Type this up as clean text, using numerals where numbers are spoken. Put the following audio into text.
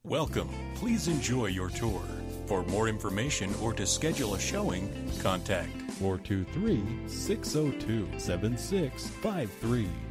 Welcome. Please enjoy your tour. For more information or to schedule a showing, contact 423 602 7653.